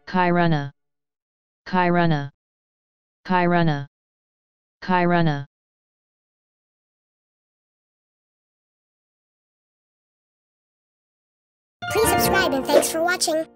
Kiruna, Kiruna, Kiruna, Kiruna. Please subscribe and thanks for watching.